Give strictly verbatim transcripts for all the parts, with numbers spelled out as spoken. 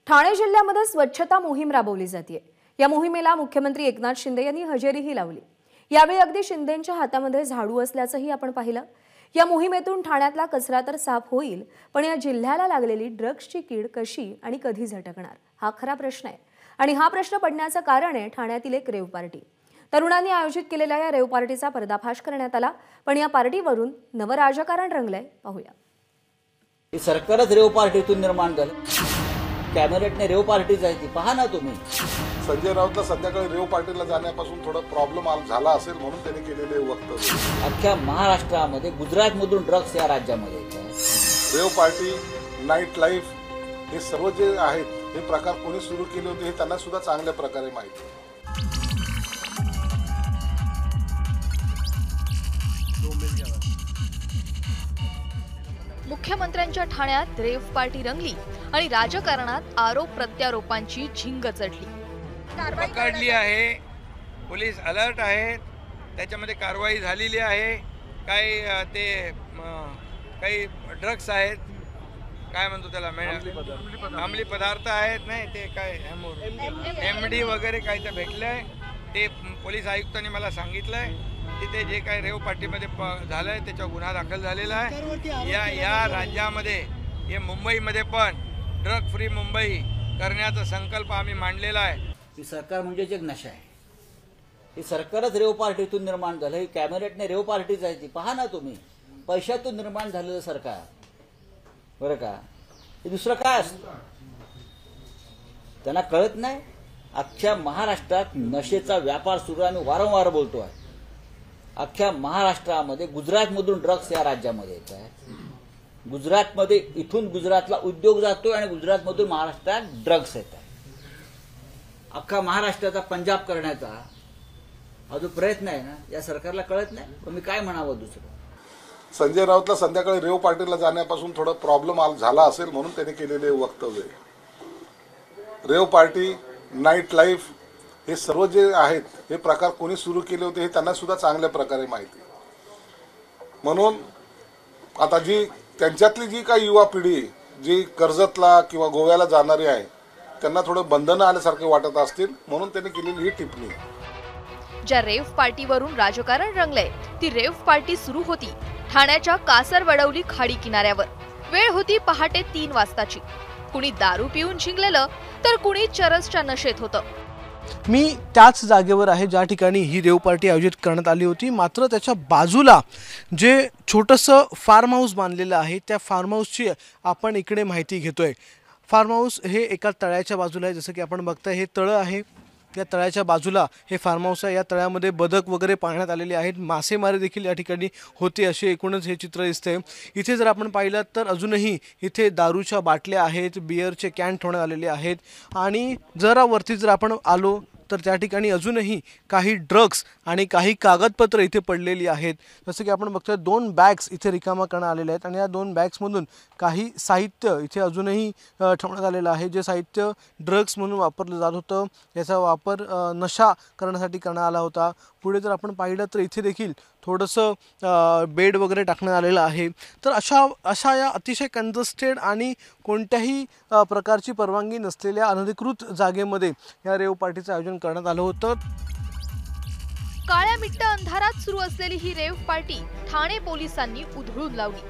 ठाणे जिल्ह्यामध्ये स्वच्छता मोहीम राबवली जाते। या मोहिमेला मुख्यमंत्री एकनाथ शिंदे यांनी हजेरीही लावली। यावेळी अगदी शिंदेंच्या हातामध्ये झाडू असल्याचंही आपण पाहिलं। या मोहिमेतून ठाण्यातला कचरा तर साफ होईल, पण या जिल्ह्याला लागलेली ड्रग्सची कीड कशी आणि कधी झटकणार हा खरा प्रश्न आहे। आणि हा प्रश्न पडण्याचं कारण आहे ठाण्यातील एक रेव पार्टी। तरुणांनी आयोजित केलेल्या या रेव पार्टीचा पर्दाफाश करण्यात आला, पण या पार्टीवरून नवं राजकारण रंगलंय, पाहूया। हे सरकारच रेव पार्टीतून निर्माण झालं। कॅमेरेटने रेव पार्टीच आहे ती, पहा ना तुम्ही। संजय राऊतला संध्याकाळी रेव पार्टीला जाण्यापासून थोडा प्रॉब्लेम झाला असेल म्हणून त्यांनी केलेले वक्तव्य। अख्ख्या महाराष्ट्रामध्ये गुजरातमधून ड्रग्स या राज्यामध्ये रेव पार्टी, नाईट लाईफ हे सर्व जे आहेत हे प्रकार कोणी सुरू केले होते हे त्यांना सुद्धा चांगल्या प्रकारे माहिती आहे। मुख्यमंत्र्यांच्या ठाण्यात रेव पार्टी रंगली आणि राजकारणात आरोप प्रत्यारोपांची झिंग चढली। पकडली आहे, पोलीस अलर्ट आहेत, त्याच्यामध्ये कारवाई झालेली आहे। काही ते काही ड्रग्स आहेत, काय म्हणतो त्याला, अंमली पदार्थ आहेत, नाही ते काय एम डी वगैरे काही तर भेटलंय। ते पोलीस आयुक्तांनी मला सांगितलंय तिथे जे काही रेव पार्टीमध्ये झालंय त्याच्यावर गुन्हा दाखल झालेला आहे। या या राज्यामध्ये हे मुंबईमध्ये पण ड्रग फ्री मुंबई करण्याचा संकल्प आम्ही मांडलेला आहे। ही सरकार म्हणजे एक नशा आहे। हे सरकारच रेव पार्टीतून निर्माण झालं। ही कॅमेरेटने रेव पार्टीच आहे ती, पहा ना तुम्ही। पैशातून निर्माण झालेलं सरकार बरं का, हे दुसरं काय असतं त्यांना कळत नाही। अख्ख्या महाराष्ट्रात नशेचा व्यापार सुरू आहे, वारंवार बोलतो आहे। अख्ख्या महाराष्ट्रामध्ये गुजरातमधून ड्रग्स या राज्यामध्ये येत आहे। गुजरातमध्ये इथून गुजरातला उद्योग जातोय आणि गुजरातमधून महाराष्ट्रात ड्रग्स येत आहे। अख्खा महाराष्ट्राचा पंजाब करण्याचा हा जो प्रयत्न आहे ना, या सरकारला कळत नाही। पण मी काय म्हणावं दुसरं। संजय राऊतला संध्याकाळी रेव पार्टीला जाण्यापासून थोडा प्रॉब्लेम झाला असेल म्हणून त्यांनी केलेले वक्तव्य। रेव पार्टी, नाईट लाईफ हे सर्व जे आहेत हे प्रकार कोणी सुरू केले होते हे त्यांना सुद्धा चांगल्या प्रकारे माहिती आहे। म्हणून आता जी त्यांच्यातली जी काही युवा पिढी जी कर्जतला किंवा गोव्याला जाणारी आहे त्यांना थोडं बंधनं आल्यासारखे वाटत असतील म्हणून त्यांनी केलेली ही टिप्पणी। ज्या रेव पार्टीवरून राजकारण रंगलंय ती रेव पार्टी सुरू होती ठाण्याच्या कासरवडवली खाडी किनाऱ्यावर। वेळ होती पहाटे तीन वाजताची। कुणी दारू पिऊन झिंगलेलं तर कुणी चरसच्या नशेत होतं। मी त्याच जागेवर आहे ज्या ठिकाणी ही रेव पार्टी आयोजित करण्यात आली होती। मात्र त्याच्या बाजूला जे छोटंसं फार्म हाऊस बांधलेलं आहे त्या फार्म हाऊसची आपण इकडे माहिती घेतोय। फार्म हाऊस हे एका तळ्याच्या बाजूला आहे। जसं की आपण बघताय हे तळं आहे, या तळ्याच्या बाजूला हे फार्म हाऊस आहे। या तळ्यामध्ये बदक वगैरे पाळण्यात आलेले आहेत, मासेमारी देखील या ठिकाणी होते, असे एकूणच हे चित्र दिसतंय। इथे जर आपण पाहिलं तर अजूनही इथे दारूच्या बाटल्या आहेत, बिअरचे कॅन ठेवण्यात आलेले आहेत। आणि जरा वरती जर आपण आलो तर त्या ठिकाणी अजूनही काही ड्रग्स आणि काही कागदपत्र इथे पडलेली आहेत। जसं की आपण बघतोय दोन बॅग्स इथे रिकामा करण्यात आलेल्या आहेत आणि या दोन बॅग्समधून काही साहित्य इथे अजूनही ठेवण्यात आलेलं आहे, जे साहित्य ड्रग्स म्हणून वापरलं जात होतं। याचा वापर नशा करण्यासाठी करण्यात आला होता। पुढे जर आपण पाहिलं तर इथे देखील थोडंसं बेड वगैरे टाकण्यात आलेलं आहे। तर अशा अशा या अतिशय कंजस्टेड आणि कोणत्याही प्रकारची परवानगी नसलेल्या अनधिकृत जागेमध्ये या रेव पार्टीचं आयोजन करण्यात आलं होतं। काळ्या मिट्ट अंधारात सुरू असलेली ही रेव पार्टी ठाणे पोलिसांनी उधळून लावली।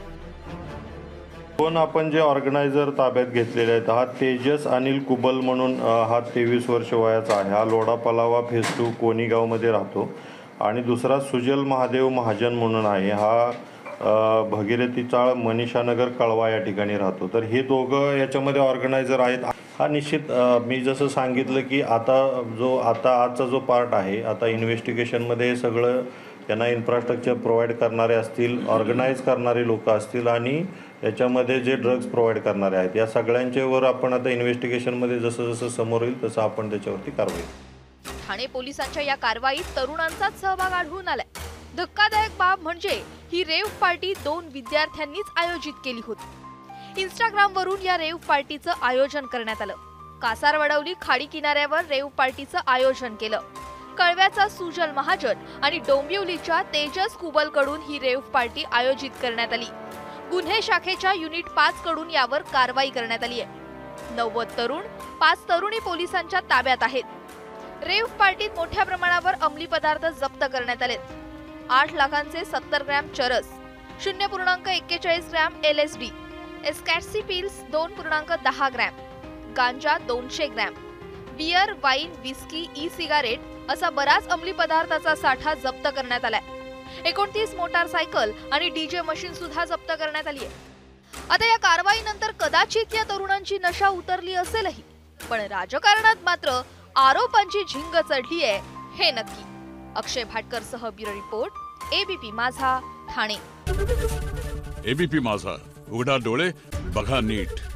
दोन आपण जे ऑर्गनायझर ताब्यात घेतलेले आहेत, हा तेजस अनिल कुबल म्हणून हा तेवीस वर्ष वयाचा आहे। हा लोढा पलावा फेज टू कोणीगावमध्ये राहतो। आणि दुसरा सुजल महादेव महाजन म्हणून आहे, हा भगीरथी चाळ मनीषानगर कळवा या ठिकाणी राहतो। तर हे दोघं याच्यामध्ये ऑर्गनायझर आहेत। हा निश्चित मी जसं सांगितलं की आता जो आता आजचा जो पार्ट आहे, आता इन्व्हेस्टिगेशनमध्ये हे सगळं त्यांना इन्फ्रास्ट्रक्चर प्रोव्हाइड करणारे असतील, ऑर्गनाईज करणारे लोक असतील आणि याच्यामध्ये जे ड्रग्स प्रोव्हाइड करणारे आहेत, या सगळ्यांच्यावर आपण आता इन्व्हेस्टिगेशनमध्ये जसं जसं समोर येईल तसं आपण त्याच्यावरती कारवाई। ठाणे पोलिसांच्या या कारवाईत तरुणांचाच सहभाग आढळून आलाय। धक्कादायक बाब म्हणजे ही रेव पार्टी दोन विद्यार्थ्यांनीच आयोजित केली होती। इंस्टाग्राम वरून या रेव पार्टीचं आयोजन करण्यात आलं। कासारवडवली खाडी किनाऱ्यावर रेव पार्टीचं आयोजन केलं। कळव्याचा सुजल महाजन आणि डोंबिवलीच्या तेजस कुबलकडून ही रेव पार्टी आयोजित करण्यात आली। गुन्हे शाखेच्या युनिट पाच कडून यावर कारवाई करण्यात आली आहे। नव्वद तरुण, पाच तरुणी पोलिसांच्या ताब्यात आहेत। रेव्ह पार्टीत मोठ्या प्रमाणावर अंमली पदार्थ जप्त करण्यात आलेत। आठ लाखांचे सत्तर ग्रॅम चरस, शून्य पूर्णांक एक्केचाळीस gram L S D, ecstasy pills दोन पूर्णांक दहा ग्रॅम, गांजा दोनशे gram, beer, wine, whisky, E cigarette असा बराच अंमली पदार्थाचा साठा जप्त करण्यात आलाय। एकोणतीस मोटारसायकल आणि डीजे मशीन सुद्धा जप्त करण्यात आली आहे। आता या कारवाईनंतर कदाचित या तरुणांची नशा उतरली असेलही, पण राजकारणात मात्र आरोपांची झिंग चढली आहे हे नक्की। अक्षय भाटकर सह ब्युरो रिपोर्ट, एबीपी माझा, ठाणे। एबीपी माझा, उघडा डोळे बघा नीट।